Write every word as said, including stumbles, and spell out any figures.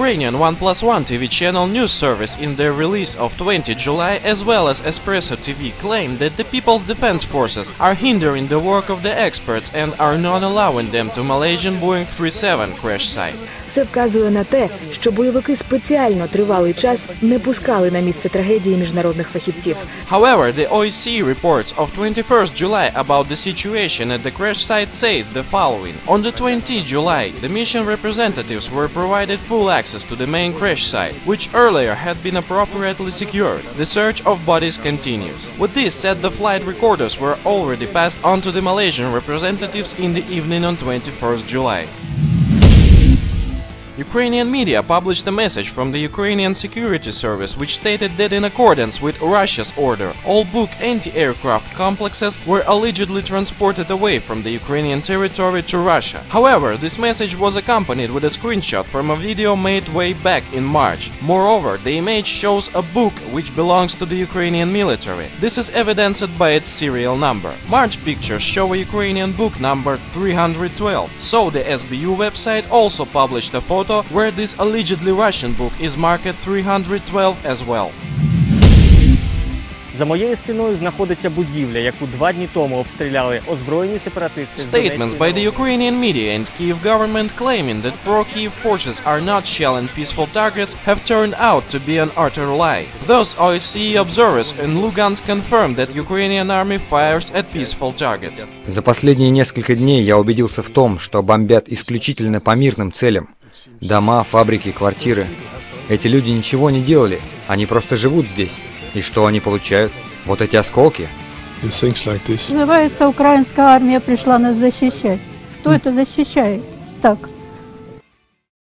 Ukrainian one plus one T V channel news service in their release of twentieth of July, as well as Espresso T V, claimed that the People's Defense Forces are hindering the work of the experts and are not allowing them to Malaysian Boeing three seven crash site. Все вказує на те, що бойовики спеціально тривалий час не пускали на місце трагедії міжнародних фахівців. However, the O S C E reports of twenty-first of July about the situation at the crash site says the following. On the twentieth of July, the mission representatives were provided full access to the main crash site, which earlier had been appropriately secured. The search of bodies continues. With this said, the flight recorders were already passed on to the Malaysian representatives in the evening on twenty-first of July. Ukrainian media published a message from the Ukrainian Security Service which stated that in accordance with Russia's order, all Buk anti-aircraft complexes were allegedly transported away from the Ukrainian territory to Russia. However, this message was accompanied with a screenshot from a video made way back in March. Moreover, the image shows a Buk which belongs to the Ukrainian military. This is evidenced by its serial number. March pictures show a Ukrainian Buk number three hundred twelve, so the S B U website also published a photo where this allegedly Russian Buk is marked three hundred twelve as well. За моєю спиною знаходиться будівля, яку два дні тому обстріляли озброєні сепаратисти. Statements by the Ukrainian media and Kyiv government claiming that pro-Kyiv forces are not shelling peaceful targets have turned out to be an utter lie. Thus, O S C E observers in Lugansk confirmed that Ukrainian army fires at peaceful targets. За последние несколько дней я убедился в том, что бомбят исключительно по мирным целям. Дома, фабрики, квартиры. Эти люди ничего не делали, они просто живут здесь. И что они получают? Вот эти осколки. Называется, украинская армия пришла нас защищать. Кто это защищает? Так.